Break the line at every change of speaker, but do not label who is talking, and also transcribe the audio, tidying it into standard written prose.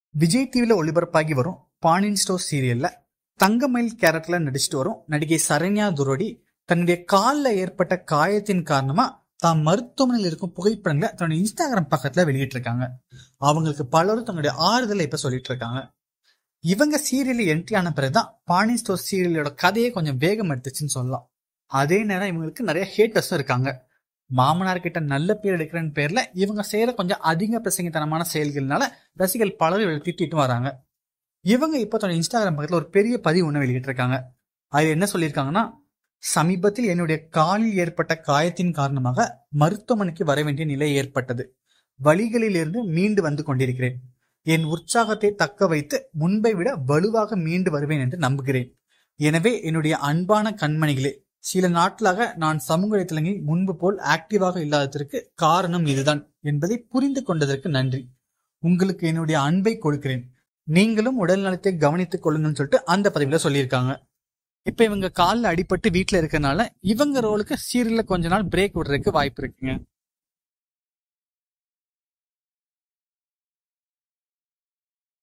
விஜய் டிவில ஒளிபரப்பாகி வரும் பாண்டியன் ஸ்டோர் சீரியல்ல தங்கமயில் கேரக்டர்ல நடிச்சுட்டு வரும் நடிகை சரண்யா துரோடி தன்னுடைய காலில் ஏற்பட்ட காயத்தின் காரணமா தான் மருத்துவமனையில் இருக்கும் புகைப்படங்களை தன்னுடைய இன்ஸ்டாகிராம் பக்கத்துல வெளியிட்டிருக்காங்க. அவங்களுக்கு பலரும் தன்னுடைய ஆறுதலை இப்ப சொல்லிட்டு இருக்காங்க. இவங்க சீரியல் என்ட்ரி ஆன பிறகுதான் பாண்டியன் ஸ்டோர் சீரியலோட கதையை கொஞ்சம் வேகம் எடுத்துச்சுன்னு சொல்லலாம். அதே நேரம் இவங்களுக்கு நிறைய ஹேட்டர்ஸும் இருக்காங்க. மாமனார் கிட்ட நல்ல பேர் எடுக்கிறன்னு பேர்ல இவங்க செய்யற கொஞ்சம் அதிக பிரசங்கத்தனமான செயல்கள்னால ரசிகர்கள் பலரும் திட்டிட்டு வராங்க. இவங்க இப்ப தன்னோட இன்ஸ்டாகிராம் பக்கத்துல ஒரு பெரிய பதிவு ஒண்ணு வெளியிட்டு இருக்காங்க. அதுல என்ன சொல்லியிருக்காங்கன்னா, சமீபத்தில் என்னுடைய காலில் ஏற்பட்ட காயத்தின் காரணமாக மருத்துவமனைக்கு வர வேண்டிய நிலை ஏற்பட்டது. வலிகளில் இருந்து மீண்டு வந்து கொண்டிருக்கிறேன். என் உற்சாகத்தை தக்க வைத்து முன்பை விட வலுவாக மீண்டு வருவேன் என்று நம்புகிறேன். எனவே என்னுடைய அன்பான கண்மணிகளே, சில நாட்களாக நான் சமூக வலைத்தளங்களில் முன்பு போல் ஆக்டிவாக இல்லாததற்கு காரணம் இதுதான் என்பதை புரிந்து கொண்டதற்கு நன்றி. உங்களுக்கு என்னுடைய அன்பை கொடுக்கிறேன். நீங்களும் உடல் நலத்தை கவனித்துக் கொள்ளுங்கன்னு சொல்லிட்டு அந்த பதிவுல சொல்லியிருக்காங்க. இப்ப இவங்க காலில் அடிபட்டு வீட்டுல இருக்கறனால இவங்க ரோலுக்கு சீரியல்ல கொஞ்ச நாள் பிரேக் விடுறதுக்கு வாய்ப்பு இருக்குங்க.